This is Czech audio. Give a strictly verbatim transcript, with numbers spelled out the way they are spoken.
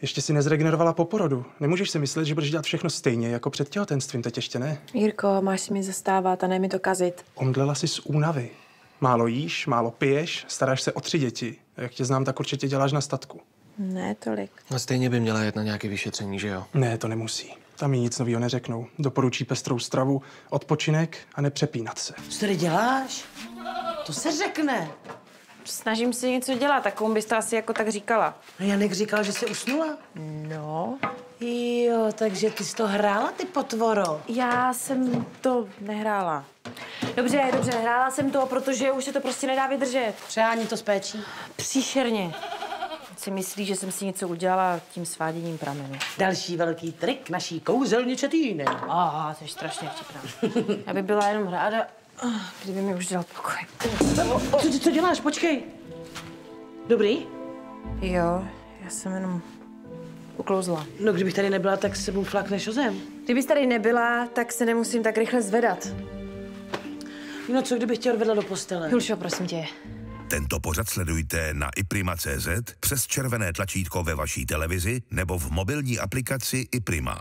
Ještě si nezregenerovala po porodu. Nemůžeš si myslet, že budeš dělat všechno stejně jako před těhotenstvím, teď ještě ne. Jirko, máš si mi zastávat a ne mi to kazit. Omdlela si z únavy. Málo jíš, málo piješ, staráš se o tři děti. A jak tě znám, tak určitě děláš na statku. Ne tolik. A stejně by měla jet na nějaké vyšetření, že jo? Ne, to nemusí. Tam jí nic nového neřeknou. Doporučí pestrou stravu, odpočinek a nepřepínat se. Co tady děláš? To se řekne. Snažím se něco dělat, tak komu bys to asi jako tak říkala. A Janek říkal, že jsi usnula? No. Jo, takže ty jsi to hrála, ty potvoro. Já jsem to nehrála. Dobře, dobře, hrála jsem to, protože už se to prostě nedá vydržet. Přehání to s péčí. Příšerně. Si myslí, že jsem si něco udělala tím sváděním pramenu. Další velký trik naší kouzelnice Týny. Aha, to je strašně vtipná. Já bych byla jenom ráda, kdyby mi už dal pokoj. Co ty co děláš? Počkej. Dobrý? Jo, já jsem jenom uklouzla. No, kdybych tady nebyla, tak s sebou flakneš o zem. Kdybys tady nebyla, tak se nemusím tak rychle zvedat. No co, kdybych tě odvedla do postele? Julšo, prosím tě. Tento pořad sledujte na iprima tečka cé zet, přes červené tlačítko ve vaší televizi nebo v mobilní aplikaci iPrima.